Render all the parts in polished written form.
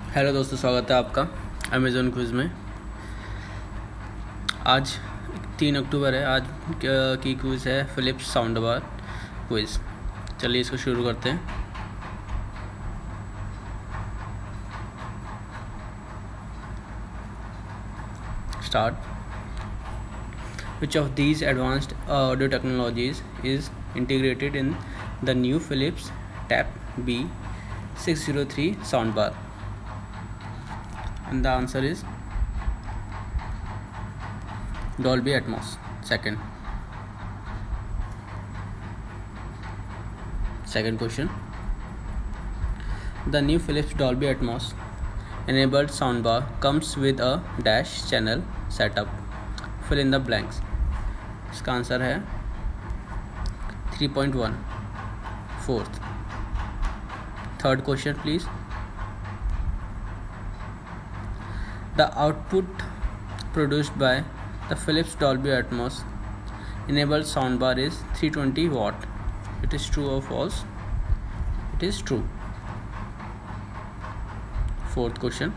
Hello दोस्तों, स्वागत है आपका अमेज़ॉन क्विज़ में। आज 3 अक्टूबर है। आज की क्विज़ है फ़िलिप्स साउंड बार क्विज़। चलिए इसको शुरू करते हैं। Start. Which of these advanced audio technologies is integrated in the new Philips TAB B603 sound bar? And the answer is Dolby Atmos. Second question. The new Philips Dolby Atmos enabled soundbar comes with a dash channel setup. Fill in the blanks. इसका answer है 3.1. Fourth. Third question please. The output produced by the Philips Dolby Atmos enabled soundbar is 320 watt. It is true or false? It is true. Fourth question.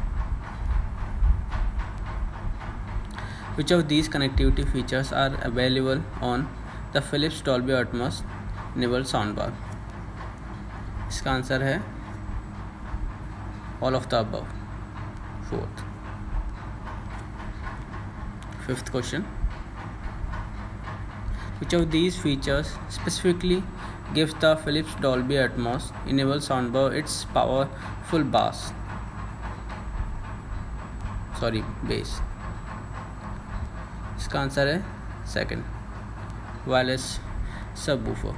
Which of these connectivity features are available on the Philips Dolby Atmos enabled soundbar? इसका answer है all of the above. Fourth. Fifth question. Which of these features specifically gives the Philips Dolby Atmos enabled soundbar its powerful bass? इसका answer है second. Wireless subwoofer.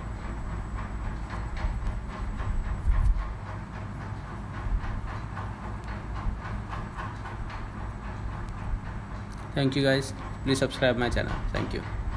Thank you guys. Please subscribe my channel. Thank you.